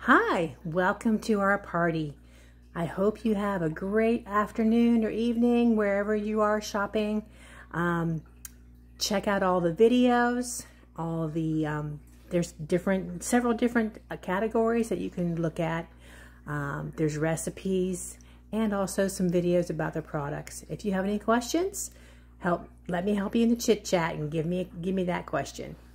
Hi, welcome to our party. I hope you have a great afternoon or evening wherever you are shopping. Check out all the videos, there's several different categories that you can look at. There's recipes and also some videos about the products. If you have any questions, let me help you in the chit chat and give me that question.